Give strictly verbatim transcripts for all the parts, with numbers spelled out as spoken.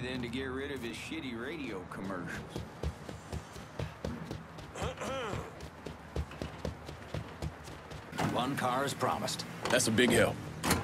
than to get rid of his shitty radio commercials. One car as promised. That's a big help.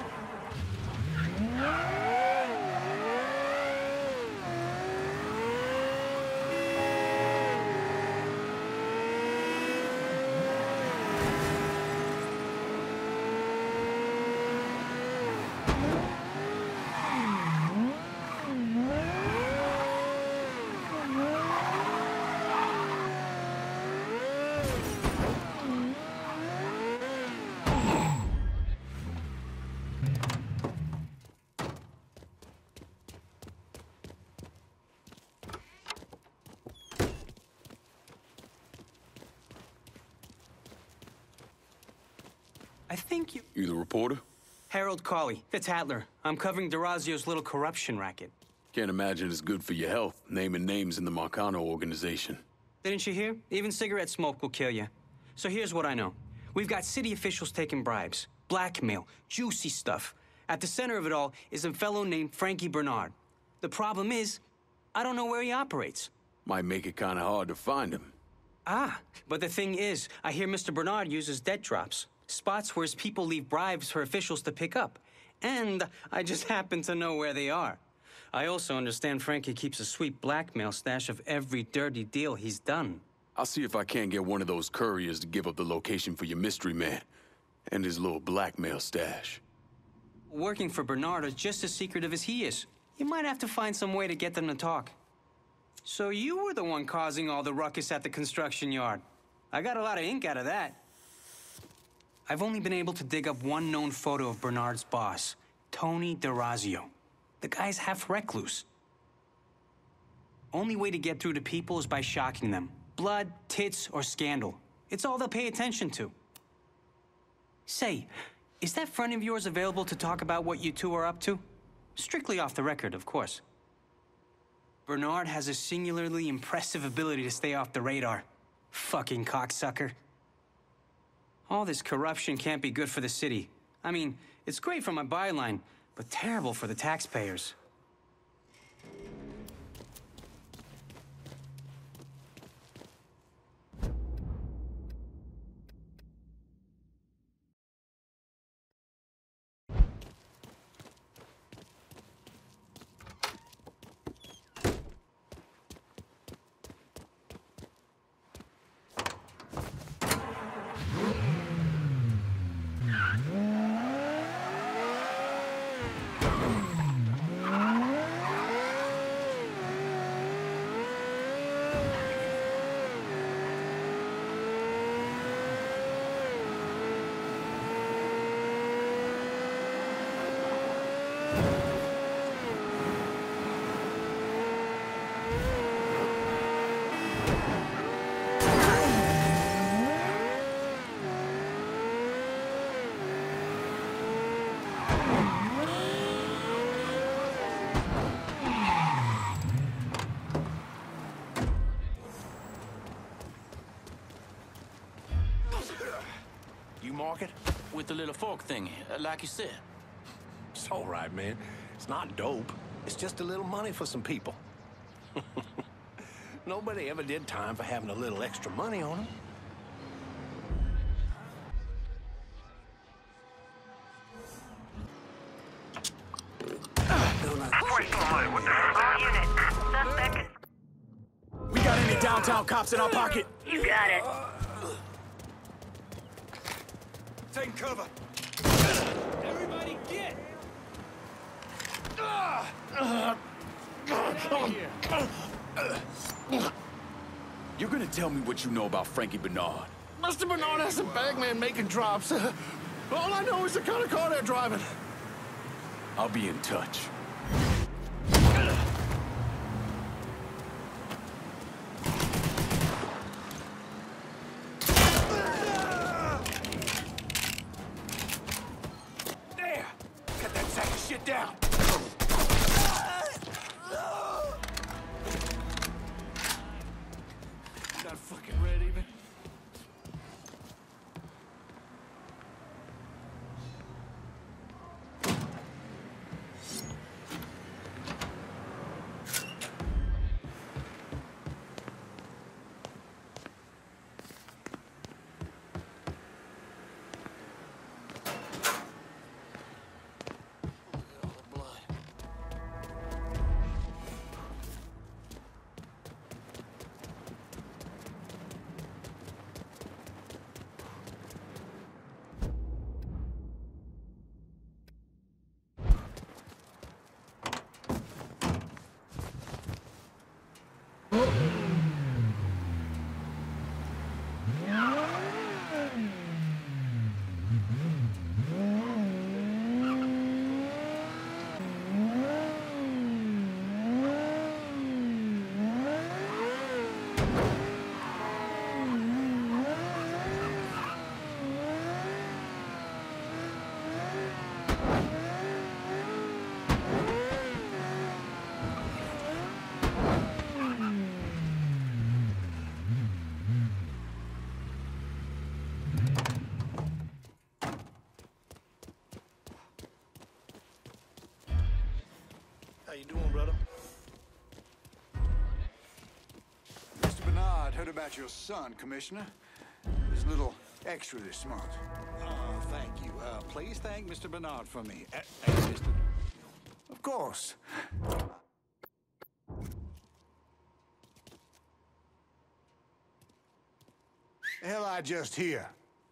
I think you... You the reporter? Harold Cawley, it's Hatler. I'm covering DeRazio's little corruption racket. Can't imagine it's good for your health, naming names in the Marcano organization. Didn't you hear? Even cigarette smoke will kill you. So here's what I know. We've got city officials taking bribes, blackmail, juicy stuff. At the center of it all is a fellow named Frankie Bernard. The problem is, I don't know where he operates. Might make it kind of hard to find him. Ah, but the thing is, I hear Mister Bernard uses debt drops. Spots where his people leave bribes for officials to pick up. And I just happen to know where they are. I also understand Frankie keeps a sweet blackmail stash of every dirty deal he's done. I'll see if I can't get one of those couriers to give up the location for your mystery man and his little blackmail stash. Working for Bernard are just as secretive as he is. You might have to find some way to get them to talk. So you were the one causing all the ruckus at the construction yard. I got a lot of ink out of that. I've only been able to dig up one known photo of Bernard's boss, Tony DeRazio. The guy's half recluse. Only way to get through to people is by shocking them. Blood, tits, or scandal. It's all they'll pay attention to. Say, is that friend of yours available to talk about what you two are up to? Strictly off the record, of course. Bernard has a singularly impressive ability to stay off the radar. Fucking cocksucker. All this corruption can't be good for the city. I mean, it's great for my byline, but terrible for the taxpayers. Market? With the little fork thingy, like you said. It's all right, man. It's not dope. It's just a little money for some people. Nobody ever did time for having a little extra money on them. We got any downtown cops in our pocket? You got it. Take cover. Everybody get! You're gonna tell me what you know about Frankie Bernard? Mister Bernard has a bagman making drops. All I know is the kind of car they're driving. I'll be in touch. Down. Not fucking ready, man. you doing, brother? Mister Bernard heard about your son, Commissioner. There's a little extra this month. Uh, thank you. Uh, please thank Mister Bernard for me. Uh, hey, Mister Of course. Hell, I just hear.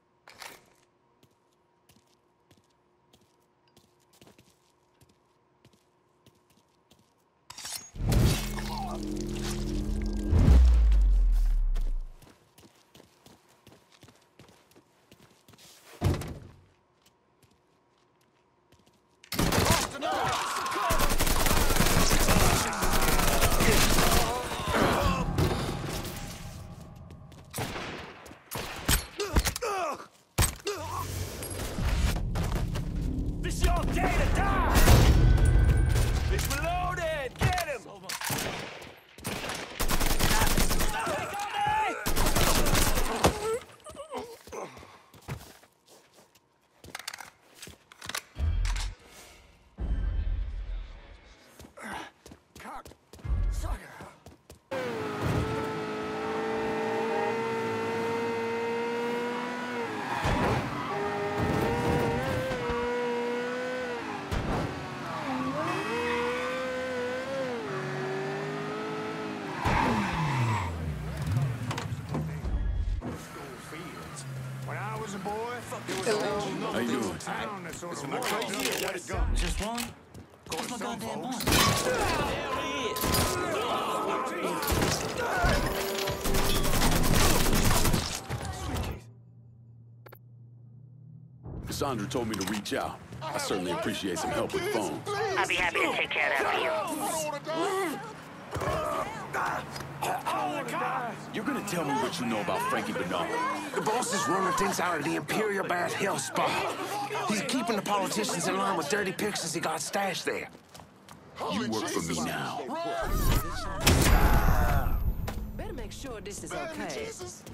This your day to die! It's reloaded! Get him! Take on me! Cock. Sucker. When I was a boy, there was a whole How you doing? town that sort of my walked crazy up idea. with guns. Just one? Of course, some folks. There he is. Cassandra told me to reach out. I certainly appreciate some help with phones. I'll be happy to take care of that for you. You're gonna tell me what you know about Frankie Bernard. The boss is running things out of the Imperial Bad Hell Spot. He's keeping the politicians in line with dirty pictures he got stashed there. You work for me now. Better make sure this is okay.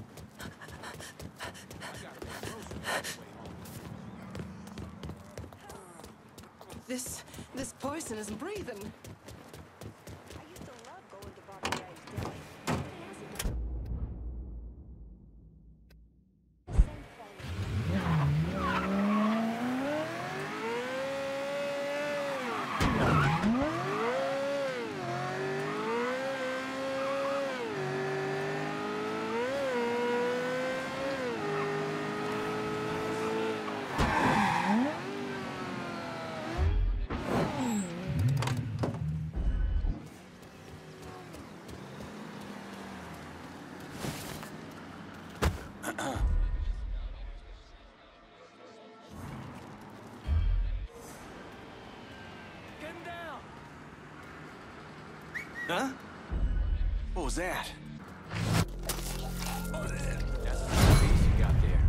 This, this poison isn't breathing. I used to love going to Bordeaux Deli. Get him down! Huh? What was that? That's the piece you got there.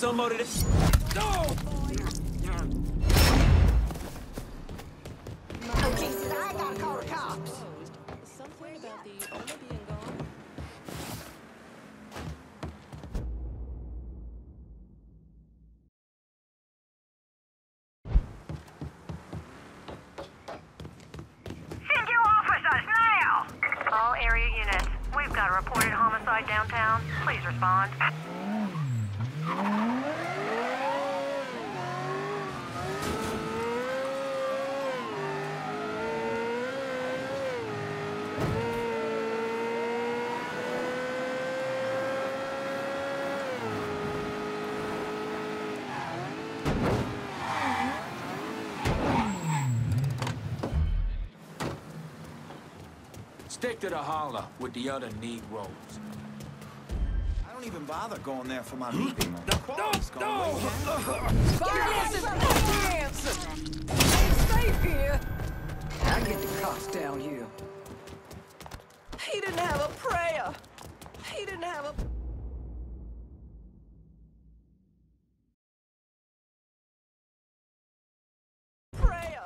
somebody to... No! Oh, Jesus, I gotta call the cops. Something about the owner being gone. Send your officers now! All area units, we've got a reported homicide downtown. Please respond. Stick to the holler with the other Negroes. I don't even bother going there for my meeting. The quality's gone No! Violence is not the answer. Ain't safe here. I get the cops down here. He didn't have a prayer. He didn't have a... prayer.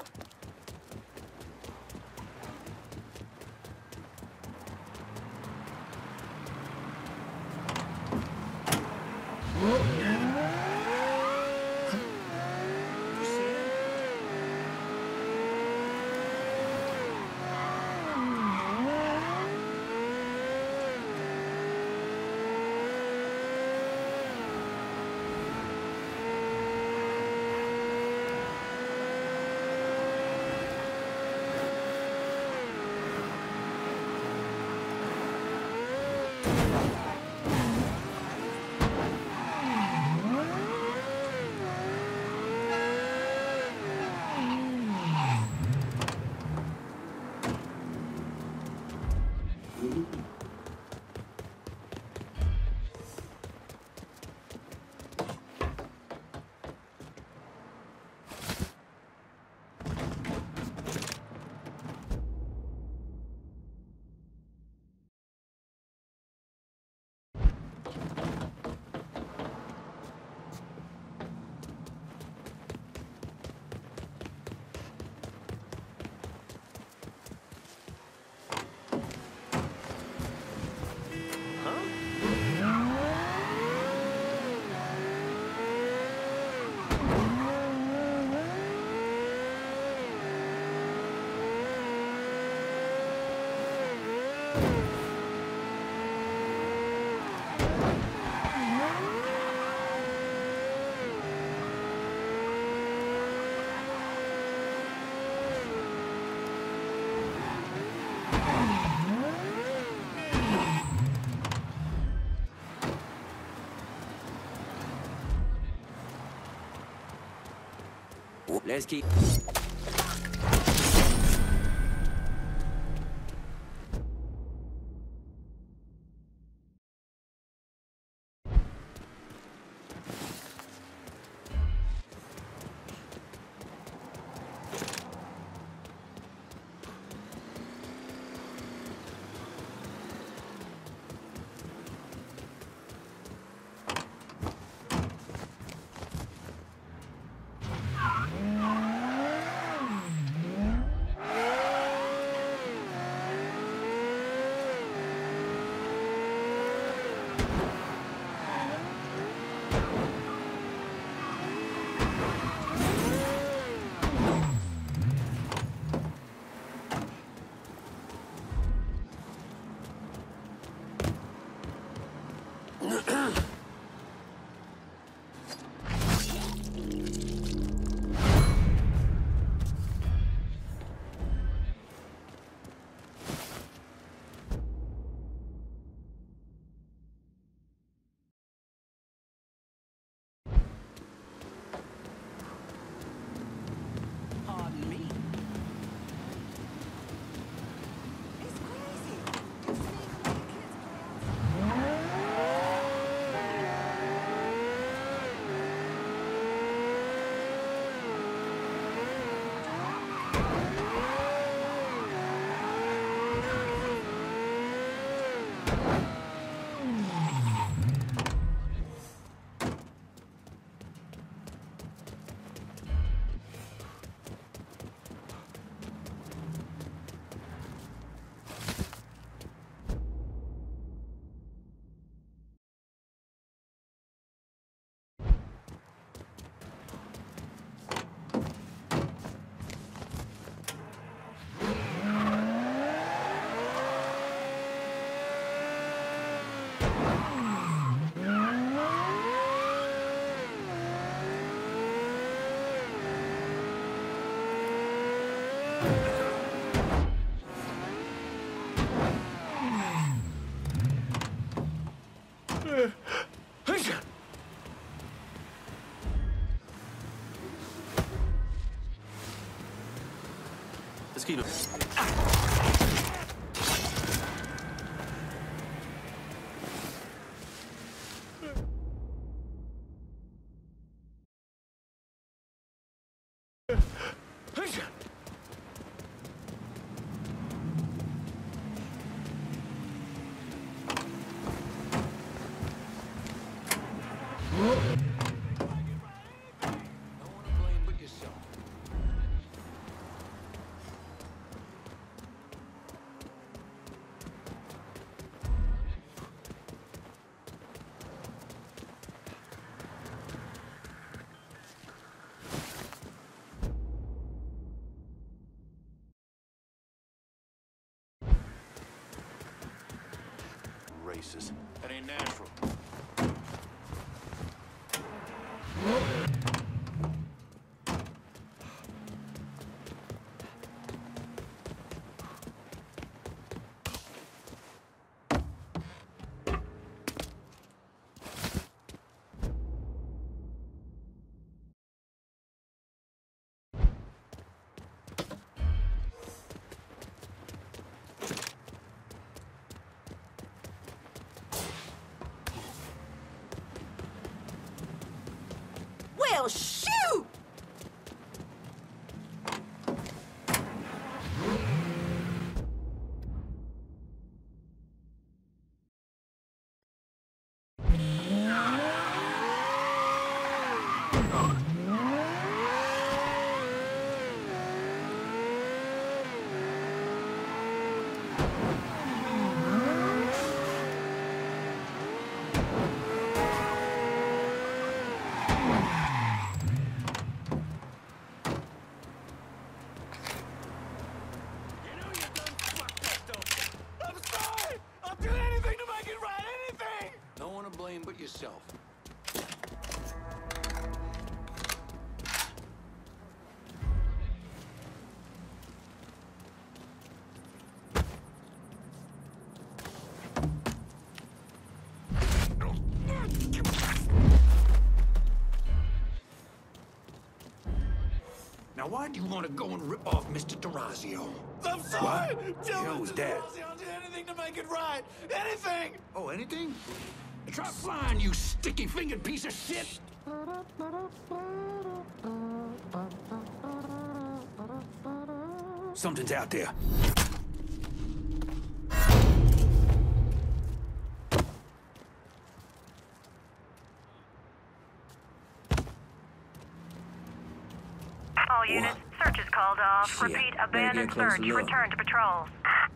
Let's keep... keep it. Racist. That ain't natural. Well, shoot! But yourself. Now, why do you want to go and rip off Mister D'Orazio? I'm sorry! What? Tell Hell me, was Mister that? Rossi, I'll do anything to make it right! Anything! Oh, anything? Try flying, you sticky-fingered piece of shit! Something's out there. All units, search is called off. Shit. Repeat, Better abandon get a closer search. look. Return to patrols.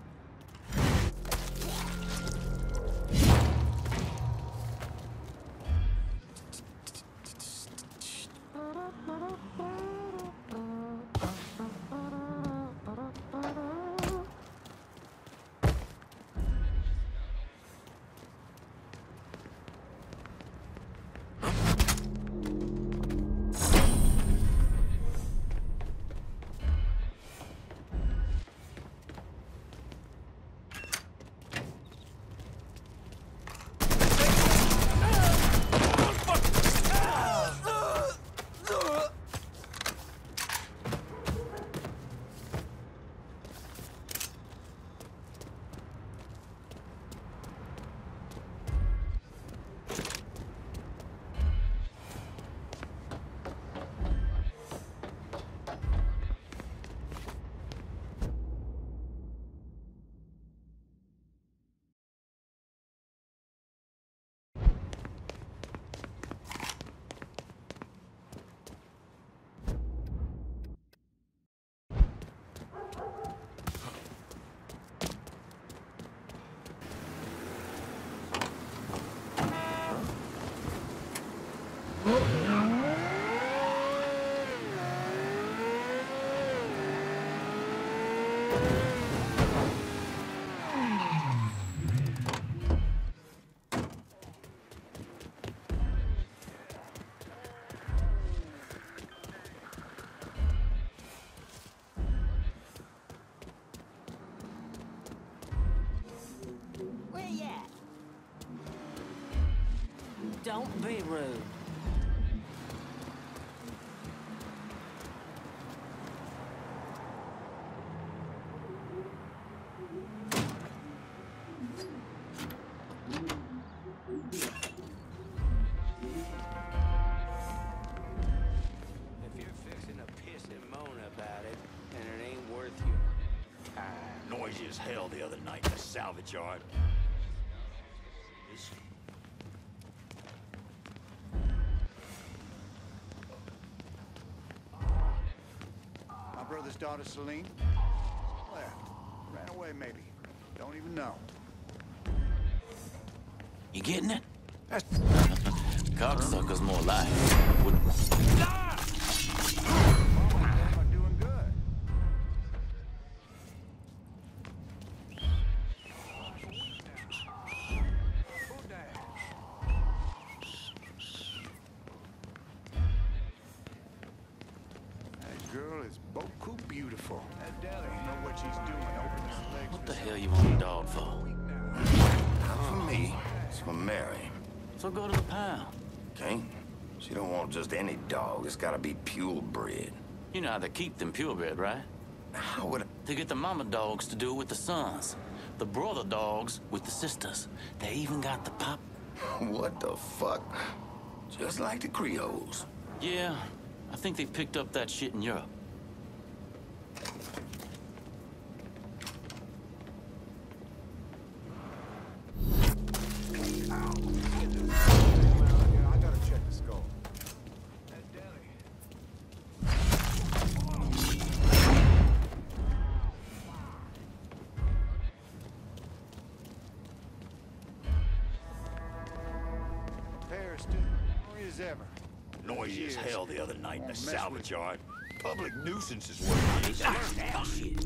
Where you at? Don't be rude. the other night in the salvage yard. My brother's daughter, Celine, left. Ran away, maybe. Don't even know. You getting it? Cocksucker's more like. Wouldn't... Ah! Are doing good. That girl is beaucoup beautiful. That deli, know what she's doing. Open his legs. What the hell you want a dog for? Not for me. It's for Mary. So go to the pound. Okay? She don't want just any dog. It's gotta be purebred. You know how they keep them purebred, right? How would I... They get the mama dogs to do it with the sons. The brother dogs with the sisters. They even got the pop... What the fuck? Just like the Creoles. Yeah, I think they picked up that shit in Europe. Ever. Noisy as hell the other night in the salvage yard. Public nuisance is what it is. Ah, shit.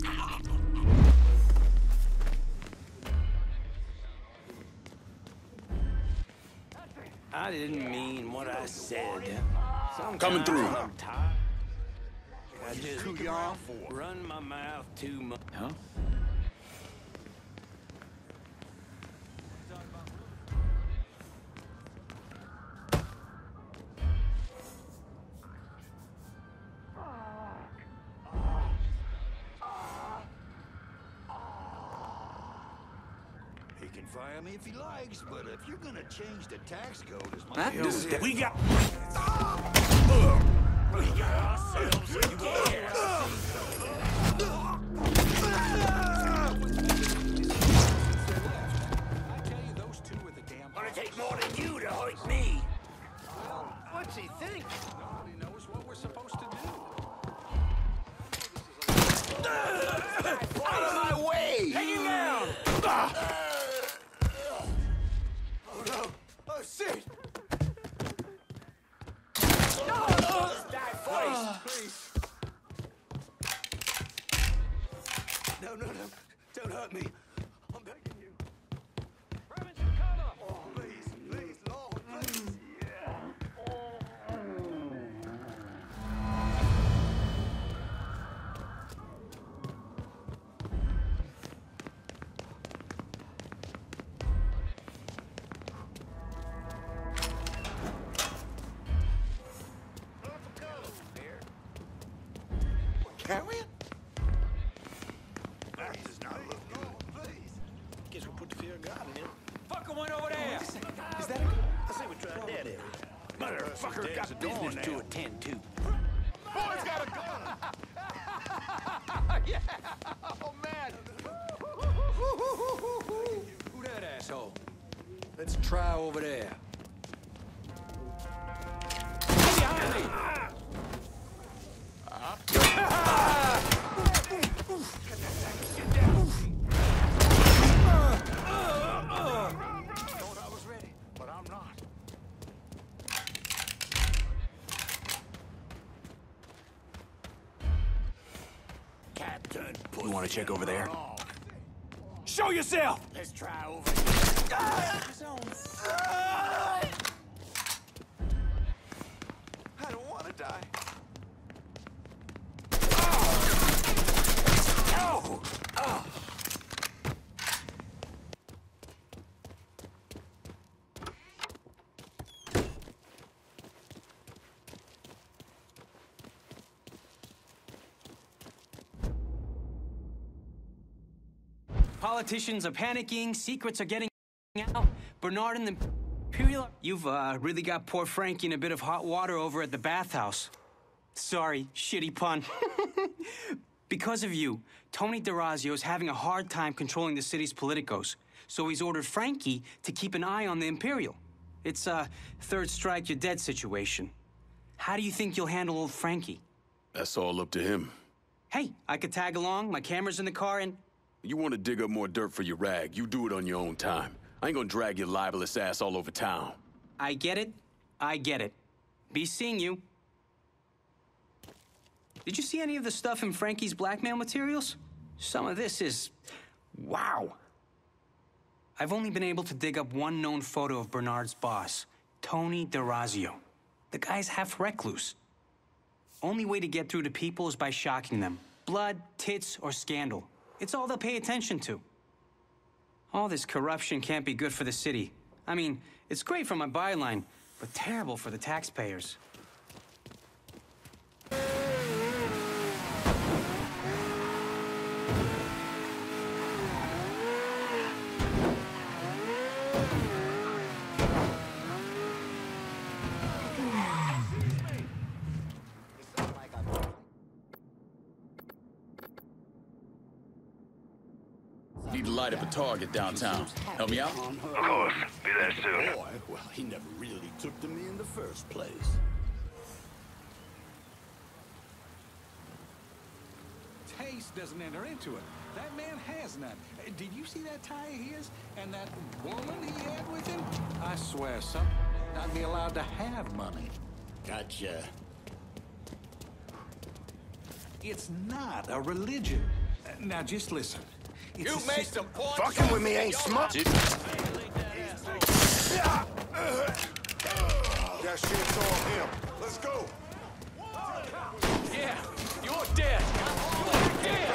I didn't mean what I said. Sometimes Coming through. I'm tired. I just Too young. run my mouth too much. Huh? He can fire me if he likes, but if you're gonna change the tax code as much That as... is- We got... We got ourselves a gas. Gonna take more than you to hurt me. What's he think? Nobody knows what we're supposed to do. Out of my way! Take him down! Oh no! Oh shit! No! Just die first, please. No, no, no! Don't hurt me. I'm begging you. Grab into cover! Oh, please, please, Lord, please! Carry it? That does not look good. Please! Guess we'll put the fear of God in him. Fucker went over there! Is that a good? I say we try that area. Motherfucker got business to attend to. Boy's got a gun! Yeah! Oh, man! Who that asshole? Let's try over there. Get behind me! Thought I was ready, but I'm not. Captain, You want to check over there? Show yourself! let's try over here. I don't want to die. Oh! Oh! Politicians are panicking, secrets are getting out. Bernard and the Imperial... You've uh, really got poor Frankie in a bit of hot water over at the bathhouse. Sorry, shitty pun. Because of you, Tony DeRazio is having a hard time controlling the city's politicos, so he's ordered Frankie to keep an eye on the Imperial. It's a third strike, you're dead situation. How do you think you'll handle old Frankie? That's all up to him. Hey, I could tag along, my camera's in the car, and... You want to dig up more dirt for your rag, you do it on your own time. I ain't gonna drag your libelous ass all over town. I get it. I get it. Be seeing you. Did you see any of the stuff in Frankie's blackmail materials? Some of this is... wow. I've only been able to dig up one known photo of Bernard's boss, Tony DeRazio. The guy's half recluse. Only way to get through to people is by shocking them. Blood, tits, or scandal. It's all they'll pay attention to. All this corruption can't be good for the city. I mean, it's great for my byline, but terrible for the taxpayers. Need to light up a target downtown. Help me out? Of course. Be there soon. Boy, well, he never really took to me in the first place. Taste doesn't enter into it. That man has none. Uh, Did you see that tie of his? And that woman he had with him? I swear, some I'd be allowed to have money. Gotcha. It's not a religion. Uh, Now, just listen. It's You a made system- some points. Fucking with me ain't smart. That shit's on him. Let's go. Yeah, you're dead. You're dead.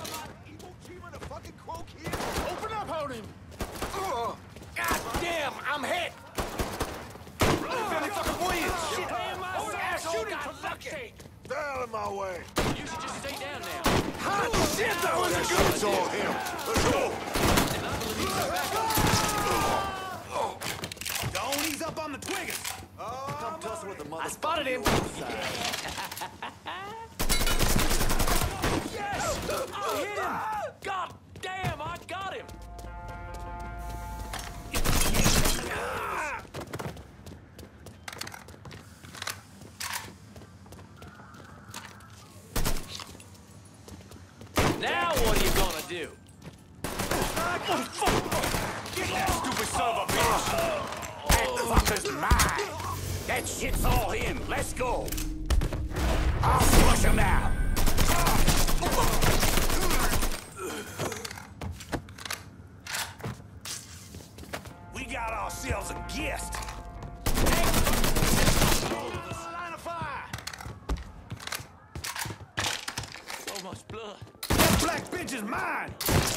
Open up on him! Uh, God damn, I'm hit. Really fucking weird. Shit. Oh, yeah, shoot him for fucking. Down in my way. You should just stay down now. Hot shit, that was a That good shit's on him. Let's go. Don't ease up on the twiggers. Come tussle with the mother. I spotted him. Yes! I hit him! God damn, I got him! Now what are you gonna do? Get that stupid son of a bitch! That fucker's mine! That shit's all him! Let's go! I'll flush him out! We got ourselves a guest! Line of fire! So much blood. That black bitch is mine!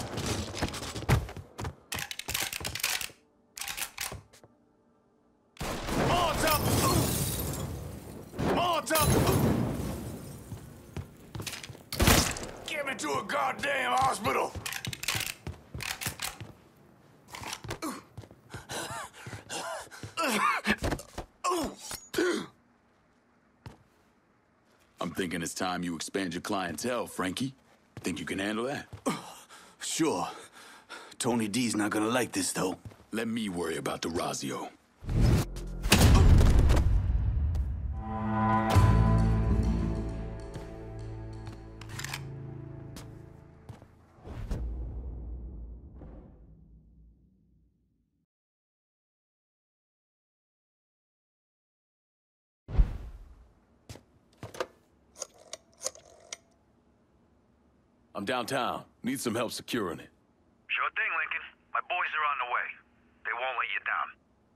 Molotov! Molotov! Get me to a goddamn hospital! I'm thinking it's time you expand your clientele, Frankie. Think you can handle that? Sure. Tony D's not gonna like this, though. Let me worry about DeRazio. I'm downtown. Need some help securing it. Sure thing, Lincoln. My boys are on the way. They won't let you down.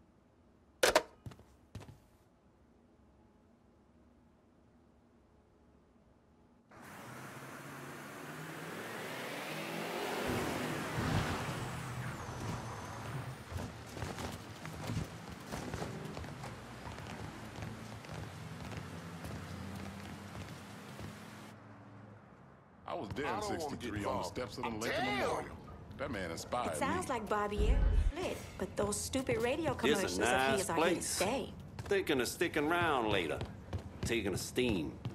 I was there in sixty-three on the steps of the Lincoln Memorial. That man inspired It sounds me. like Barbieri fled, but those stupid radio commercials It's a of nice his are here to place. stay. Thinking of sticking around later. Taking a steam.